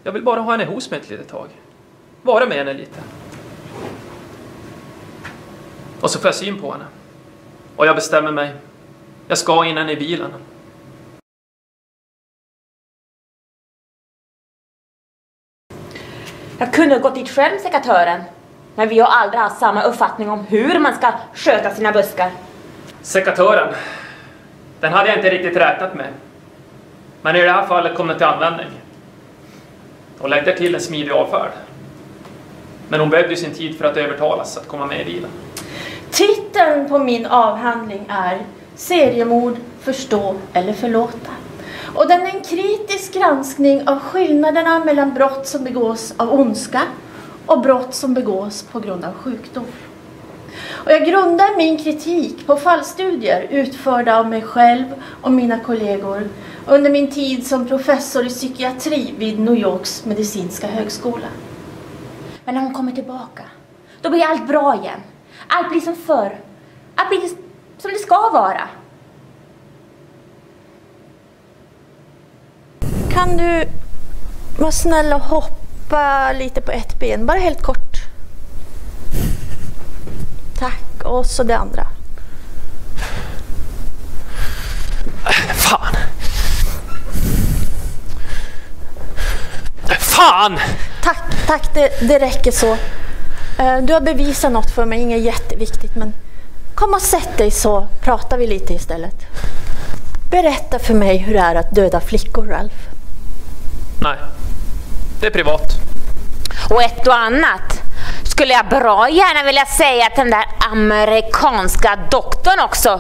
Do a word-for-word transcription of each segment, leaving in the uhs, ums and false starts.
Jag vill bara ha henne hos mig ett litet tag. Vara med henne lite. Och så får jag syn på henne. Och jag bestämmer mig. Jag ska in henne i bilen. Jag kunde ha gått dit själv, sekatören. Men vi har aldrig haft samma uppfattning om hur man ska sköta sina buskar. Sekatören. Den hade jag inte riktigt räknat med. Men i det här fallet kom den till användning. Och lägger till en smidig avfärd. Men hon behövde sin tid för att övertalas att komma med i bilen. Titeln på min avhandling är Seriemord, förstå eller förlåta. Och den är en kritisk granskning av skillnaderna mellan brott som begås av ondska och brott som begås på grund av sjukdom. Och jag grundar min kritik på fallstudier utförda av mig själv och mina kollegor under min tid som professor i psykiatri vid New Yorks medicinska högskola. Men när hon kommer tillbaka, då blir allt bra igen. Allt blir som förr. Allt blir som det ska vara. Kan du vara snäll och hoppa lite på ett ben? Bara helt kort. Tack. Och så det andra. Fan! Fan! Tack, tack. Det, det räcker så. Du har bevisat något för mig. Inget jätteviktigt, men kom och sätt dig så pratar vi lite istället. Berätta för mig hur det är att döda flickor, Ralph. Nej, det är privat. Och ett och annat skulle jag bra gärna vilja säga till den där amerikanska doktorn också.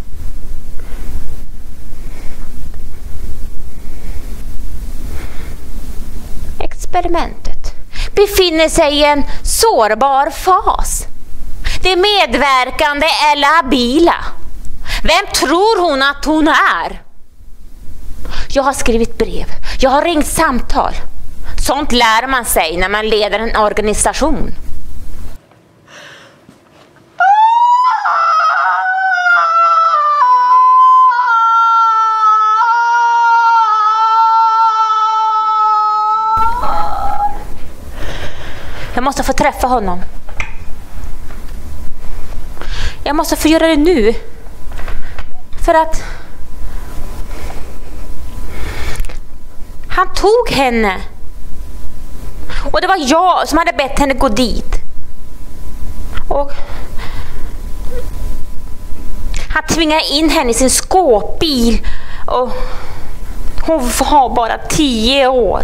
Experimentet befinner sig i en sårbar fas. Det medverkande är labila. Vem tror hon att hon är? Jag har skrivit brev. Jag har ringt samtal. Sånt lär man sig när man leder en organisation. Jag måste få träffa honom. Jag måste få göra det nu. För att han tog henne. Och det var jag som hade bett henne gå dit. Och han tvingade in henne i sin skåpbil. Och hon var bara tio år.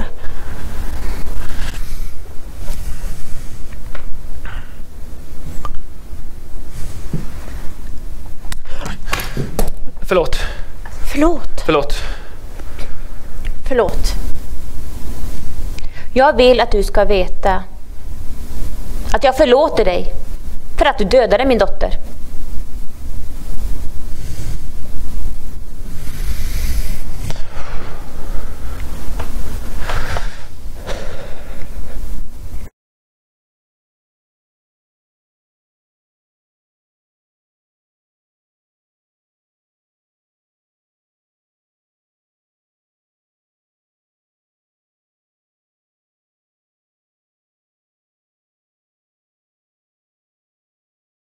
Förlåt. Förlåt. Förlåt. Förlåt. Jag vill att du ska veta att jag förlåter dig för att du dödade min dotter.